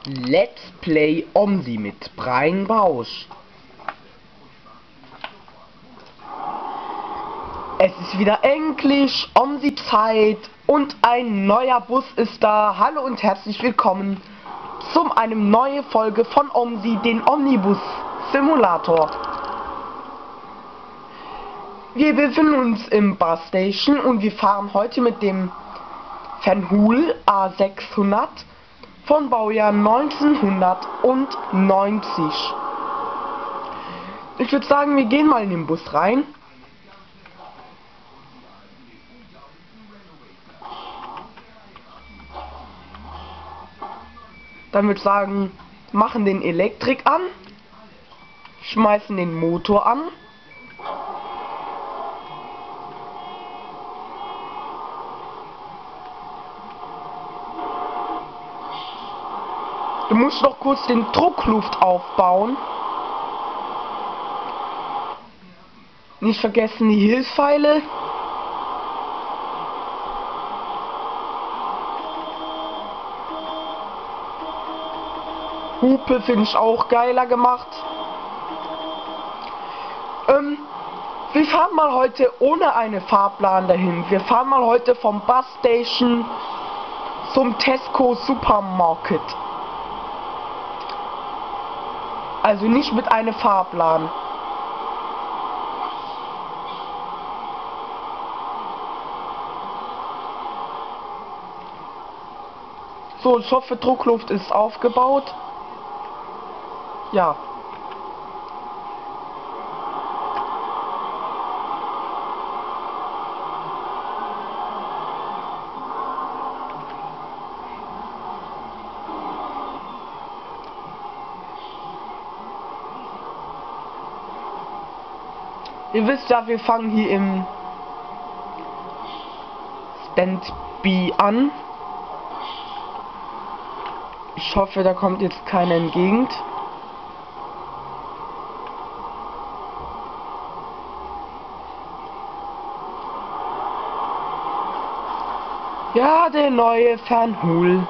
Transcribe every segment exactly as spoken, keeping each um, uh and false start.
Let's Play Omsi mit Brian Bausch. Es ist wieder endlich Omsi-Zeit und ein neuer Bus ist da. Hallo und herzlich willkommen zu einer neuen Folge von Omsi, den Omnibus Simulator. Wir befinden uns im Bus Station und wir fahren heute mit dem Van A sechshundert von Baujahr neunzehnhundertneunzig. Ich würde sagen, wir gehen mal in den Bus rein. Dann würde ich sagen, machen den Elektrik an, schmeißen den Motor an. Du musst noch kurz den Druckluft aufbauen. Nicht vergessen die Hilfspfeile. Hupe finde ich auch geiler gemacht. Ähm, wir fahren mal heute ohne einen Fahrplan dahin. Wir fahren mal heute vom Bus Station zum Tesco Supermarket. Also nicht mit einem Fahrplan. So, ich hoffe, Druckluft ist aufgebaut. Ja. Ihr wisst ja, wir fangen hier im Stand B an. Ich hoffe, da kommt jetzt keiner entgegen. Ja, der neue Fernhul.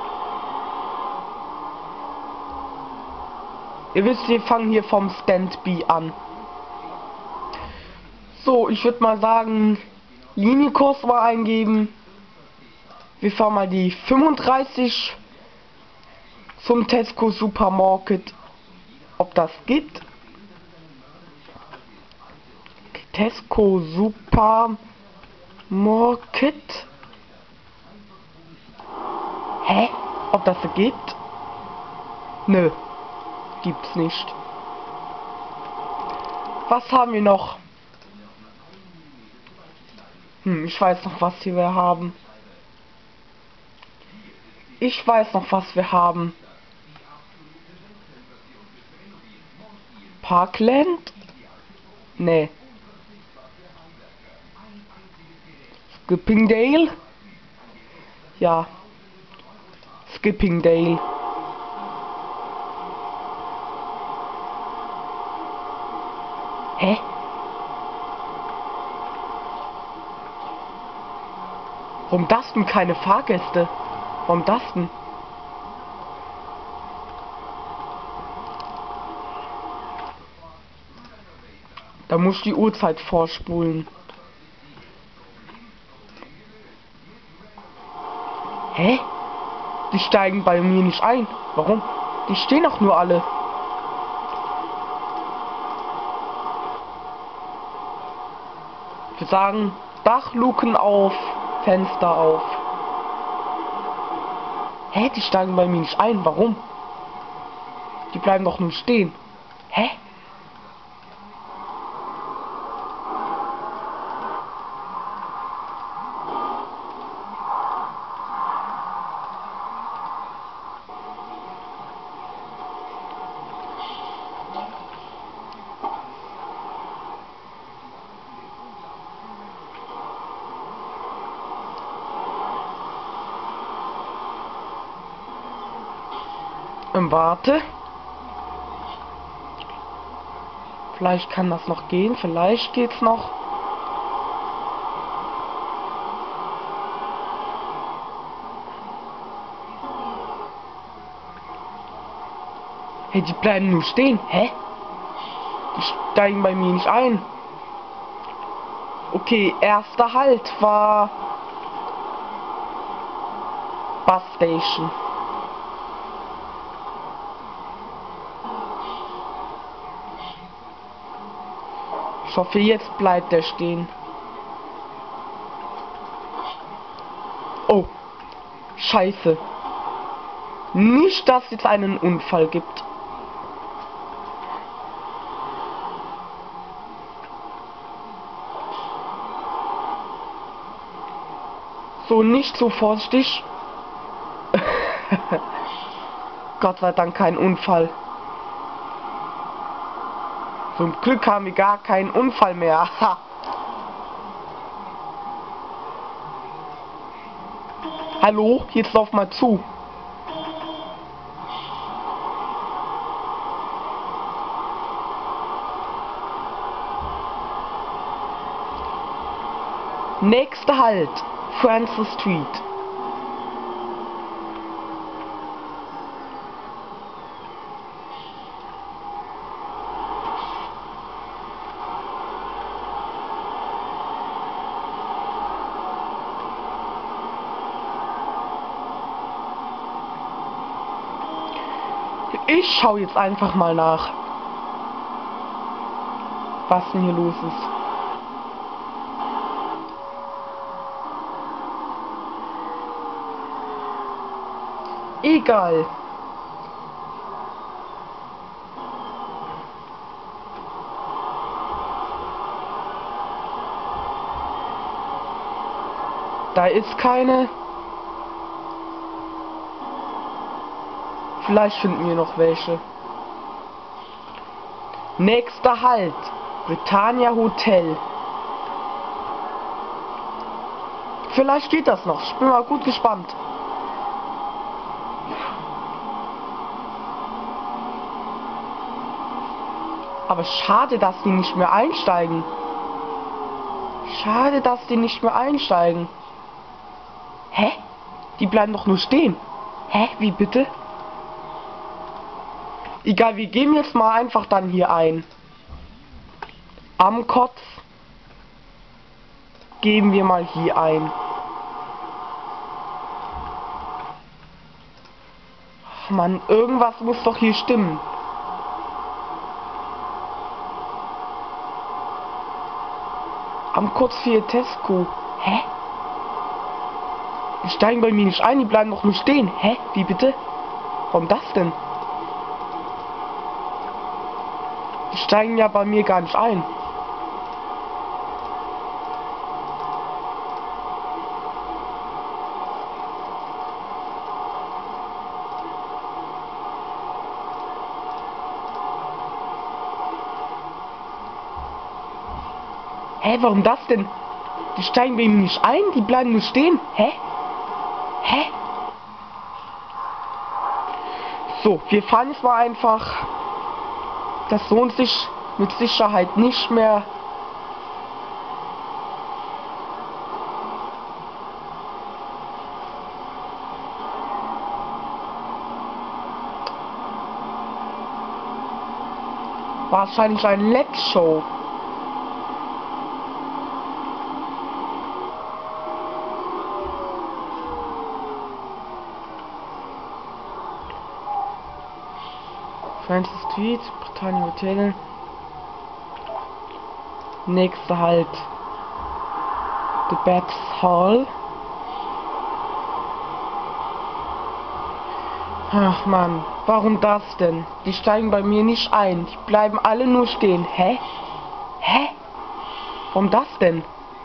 Ihr wisst, wir fangen hier vom Stand B an. So, ich würde mal sagen, Linienkurs mal eingeben. Wir fahren mal die fünfunddreißig zum Tesco Supermarket. Ob das gibt? Tesco Supermarket. Hä? Ob das gibt? Nö. Gibt's nicht. Was haben wir noch? Hm, ich weiß noch, was wir haben. Ich weiß noch, was wir haben. Parkland? Nee. Skippingdale? Ja. Skippingdale. Hä? Warum das denn keine Fahrgäste? Warum das denn? Da muss ich die Uhrzeit vorspulen. Hä? Die steigen bei mir nicht ein. Warum? Die stehen doch nur alle. Ich würde sagen, Dachluken auf, Fenster auf. Hä? Die steigen bei mir nicht ein. Warum? Die bleiben doch nur stehen. Hä? Warte. Vielleicht kann das noch gehen. Vielleicht geht's noch. Hey, die bleiben nur stehen. Hä? Die steigen bei mir nicht ein. Okay, erster Halt war Bus Station. Ich hoffe, jetzt bleibt er stehen. Oh, scheiße. Nicht, dass es jetzt einen Unfall gibt. So, nicht so vorsichtig. Gott sei Dank kein Unfall. Zum Glück haben wir gar keinen Unfall mehr. Hallo, jetzt lauf mal zu. Nächster Halt, Francis Street. Ich schau jetzt einfach mal nach, was denn hier los ist. Egal. Da ist keine. Vielleicht finden wir noch welche. Nächster Halt, Britannia Hotel. Vielleicht geht das noch. Ich bin mal gut gespannt. Aber schade, dass die nicht mehr einsteigen. Schade, dass die nicht mehr einsteigen. Hä? Die bleiben doch nur stehen. Hä? Wie bitte? Egal, wir gehen jetzt mal einfach dann hier ein. Am Kotz geben wir mal hier ein. Ach Mann, irgendwas muss doch hier stimmen. Am Kotz für Tesco. Hä? Die steigen bei mir nicht ein, die bleiben doch nur stehen. Hä? Wie bitte? Warum das denn? Die steigen ja bei mir gar nicht ein. Hä, warum das denn? Die steigen bei mir nicht ein, die bleiben nur stehen. Hä? Hä? So, wir fahren jetzt mal einfach. Das lohnt sich mit Sicherheit nicht mehr. Wahrscheinlich ein Let's Show. Francis Street, Britannia Hotel. Nächster Halt. The Babs Hall. Ach Mann, warum das denn? Die steigen bei mir nicht ein. Die bleiben alle nur stehen. Hä? Hä? Warum das denn?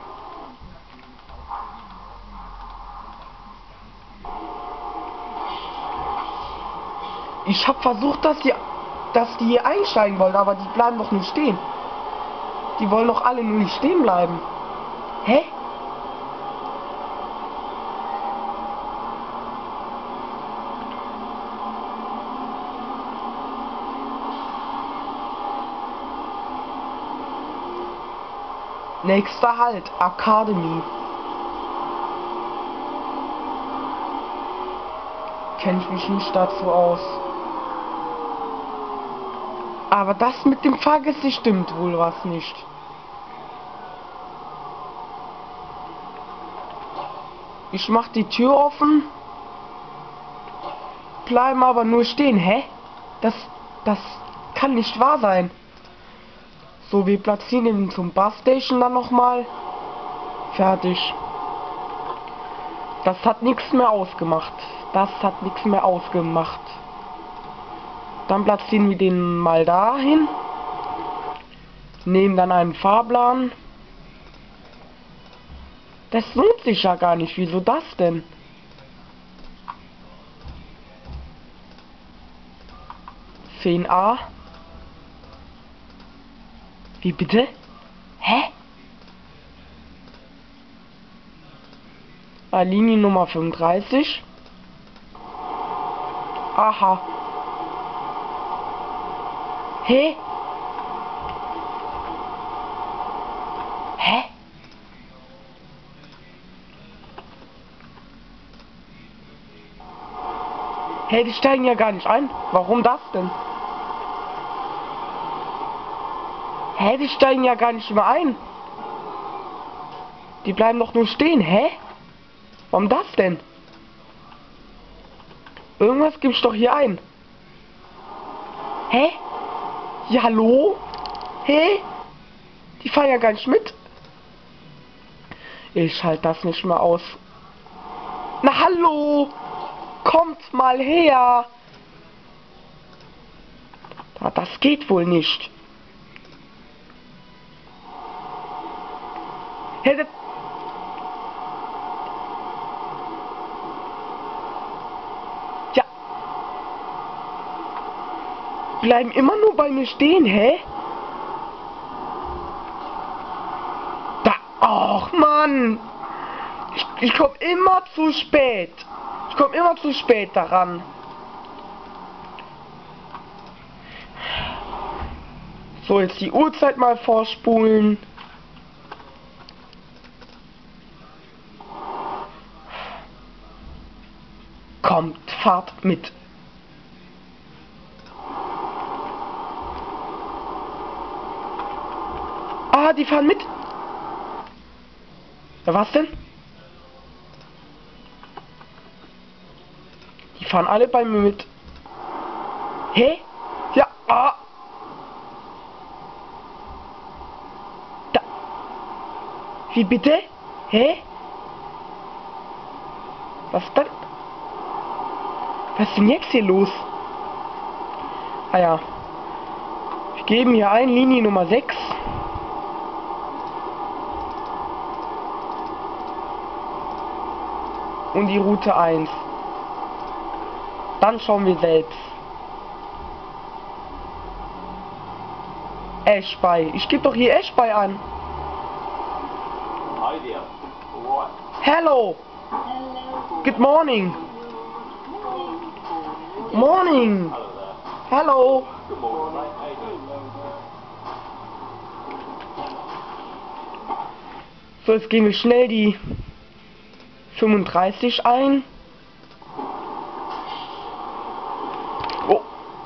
Ich habe versucht, dass die, dass die hier einsteigen wollen, aber die bleiben doch nur stehen. Die wollen doch alle nur nicht stehen bleiben. Hä? Nächster Halt, Academy. Kenne ich mich nicht dazu aus. Aber das mit dem Fahrgäste stimmt wohl was nicht. Ich mach die Tür offen. Bleiben aber nur stehen. Hä? Das, das kann nicht wahr sein. So, wir platzieren ihn zum Busstation dann nochmal. Fertig. Das hat nichts mehr ausgemacht. Das hat nichts mehr ausgemacht. Dann platzieren wir den mal dahin. Nehmen dann einen Fahrplan. Das lohnt sich ja gar nicht. Wieso das denn? zehn a. Wie bitte? Hä? Bei Linie Nummer fünfunddreißig. Aha. Hä? Hä? Hä, die steigen ja gar nicht ein. Warum das denn? Hä, die steigen ja gar nicht mehr ein. Die bleiben doch nur stehen. Hä? Warum das denn? Irgendwas gibt's doch hier ein. Hä? Ja, hallo? Hä? Die fahren ja gar nicht mit. Ich halte das nicht mehr aus. Na, hallo? Kommt mal her. Na, das geht wohl nicht. Hä, das ja. Bleiben immer nur bei mir stehen, hä? Da, ach Mann. Ich, ich komme immer zu spät. Ich komme immer zu spät daran. So, jetzt die Uhrzeit mal vorspulen. Kommt, fahrt mit. Ah, die fahren mit. Ja, was denn? Die fahren alle bei mir mit. Hä? Ja, ah. Da. Wie bitte? Hä? Was denn? Was ist denn jetzt hier los? Ah ja. Wir geben hier ein, Linie Nummer sechs. Und die Route eins. Dann schauen wir selbst. Eschbei. Ich gebe doch hier Eschbei an. Hi there. What? Hello. Good morning. Morning. Hello there. Hello. Good morning, mate. How you doing? So, jetzt gehen wir schnell die fünfunddreißig ein. Oh.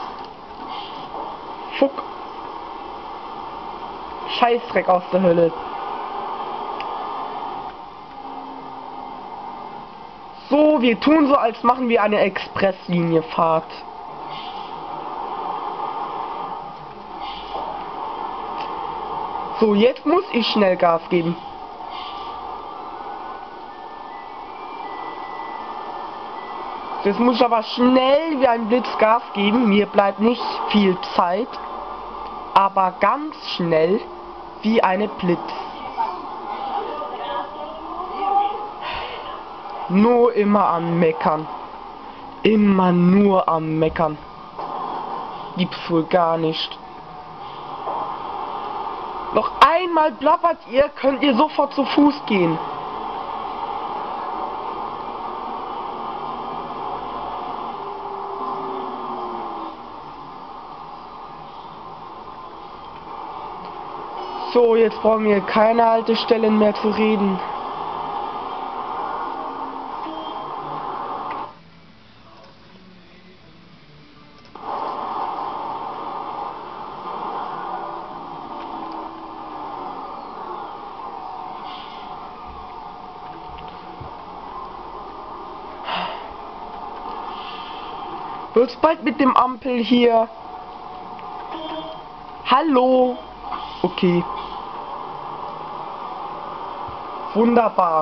Fuck. Scheißdreck aus der Hölle. So, wir tun so, als machen wir eine Expresslinie-Fahrt. So, jetzt muss ich schnell Gas geben. Jetzt muss ich aber schnell wie ein Blitz Gas geben. Mir bleibt nicht viel Zeit. Aber ganz schnell wie eine Blitz. Nur immer am Meckern. Immer nur am Meckern. Gibt's wohl gar nicht. Noch einmal plappert ihr, könnt ihr sofort zu Fuß gehen. So, jetzt brauchen wir keine Haltestellen mehr zu reden. Wird's bald mit dem Ampel hier? Hallo? Okay. Wunderbar.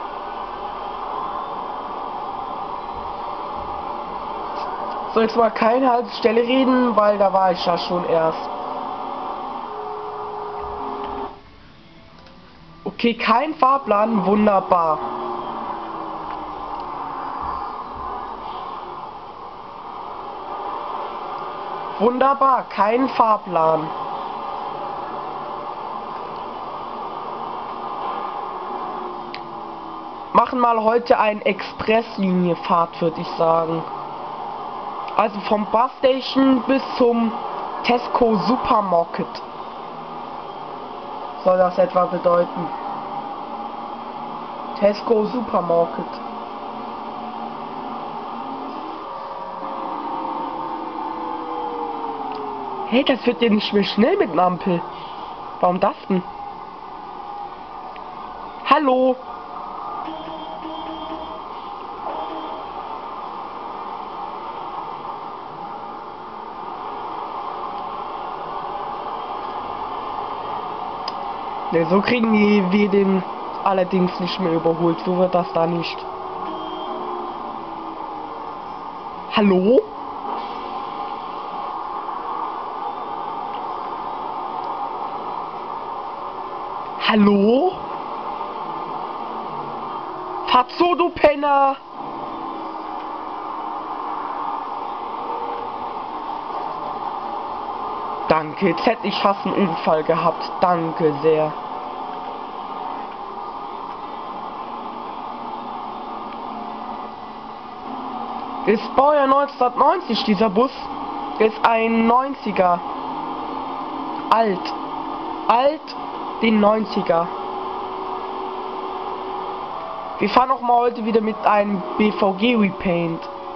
Soll jetzt mal keine Haltestelle reden, weil da war ich ja schon erst. Okay, kein Fahrplan, wunderbar. Wunderbar, kein Fahrplan. Machen mal heute eine Expresslinie-Fahrt, würde ich sagen. Also vom Bus Station bis zum Tesco Supermarket. Soll das etwa bedeuten? Tesco Supermarket. Hey, das wird ja nicht mehr schnell mit einer Ampel. Warum das denn? Hallo? Ne, so kriegen die wir den allerdings nicht mehr überholt. So wird das da nicht. Hallo? Hallo? Fahr zu, du Penner! Danke, jetzt hätte ich fast einen Unfall gehabt. Danke sehr. Ist Baujahr neunzehnhundertneunzig, dieser Bus. Ist ein neunziger. Alt. Alt, den neunziger. Wir fahren auch mal heute wieder mit einem B V G Repaint.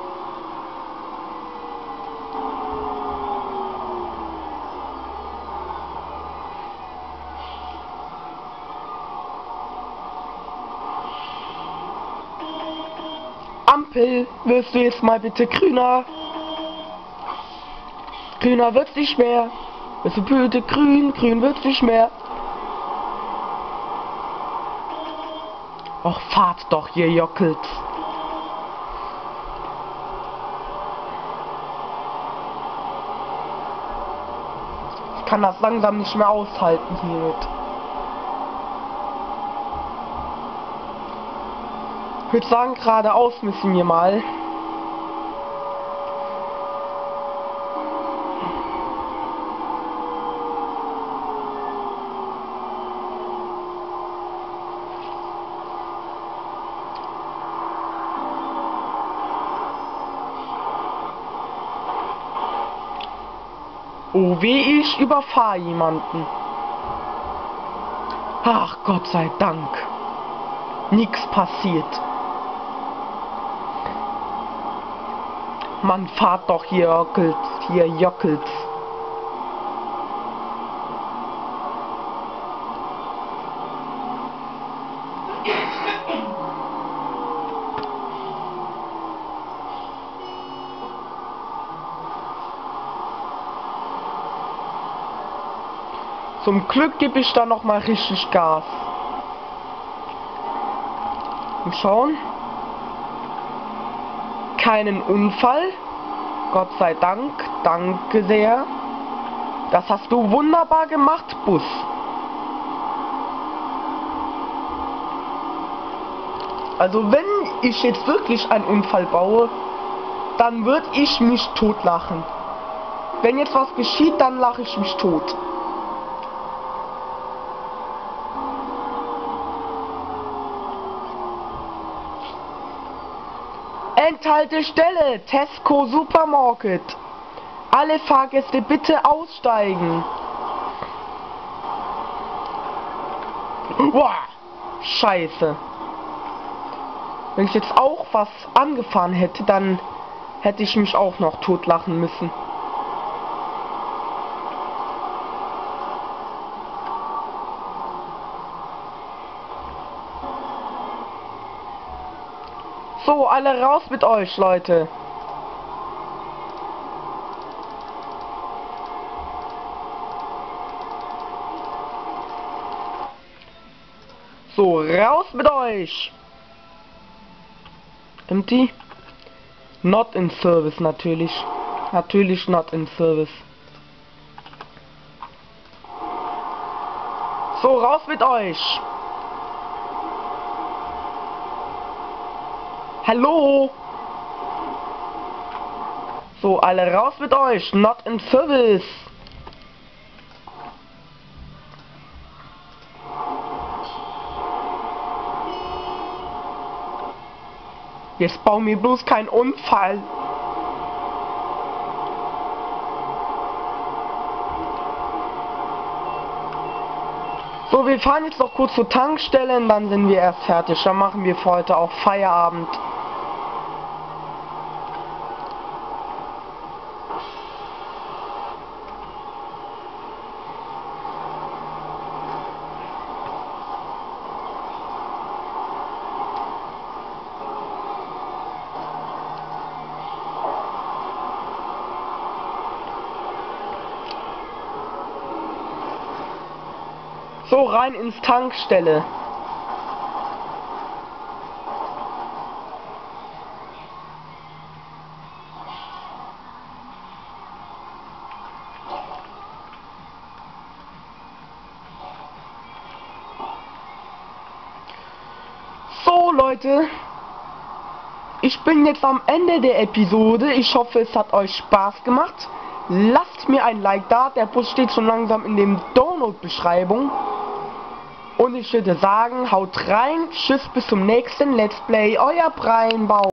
Ampel, wirst du jetzt mal bitte grüner? Grüner wird's nicht mehr. Wirst du bitte grün? Grün wird's nicht mehr. Och, fahrt doch, ihr Jockelt. Ich kann das langsam nicht mehr aushalten hiermit. Ich würde sagen, geradeaus müssen wir mal. Oh weh, ich überfahre jemanden. Ach, Gott sei Dank. Nix passiert. Man, fahrt doch hier, Jockels, hier, Jockels. Zum Glück gebe ich da noch mal richtig Gas. Und schauen. Keinen Unfall. Gott sei Dank. Danke sehr. Das hast du wunderbar gemacht, Bus. Also wenn ich jetzt wirklich einen Unfall baue, dann würde ich mich totlachen. Wenn jetzt was geschieht, dann lache ich mich tot. Endhaltestelle, Tesco Supermarket. Alle Fahrgäste bitte aussteigen. Boah, Scheiße. Wenn ich jetzt auch was angefahren hätte, dann hätte ich mich auch noch totlachen müssen. So, alle raus mit euch, Leute. So, raus mit euch! Empty? Not in service natürlich. Natürlich not in service. So, raus mit euch! Hallo! So, alle raus mit euch! Not in service! Jetzt bau mir bloß keinen Unfall. So, wir fahren jetzt noch kurz zur Tankstelle und dann sind wir erst fertig. Dann machen wir für heute auch Feierabend. So, rein ins Tankstelle. So, Leute. Ich bin jetzt am Ende der Episode. Ich hoffe, es hat euch Spaß gemacht. Lasst mir ein Like da. Der Bus steht schon langsam in dem Download-Beschreibung. Und ich würde sagen, haut rein. Tschüss, bis zum nächsten Let's Play. Euer Breinbau.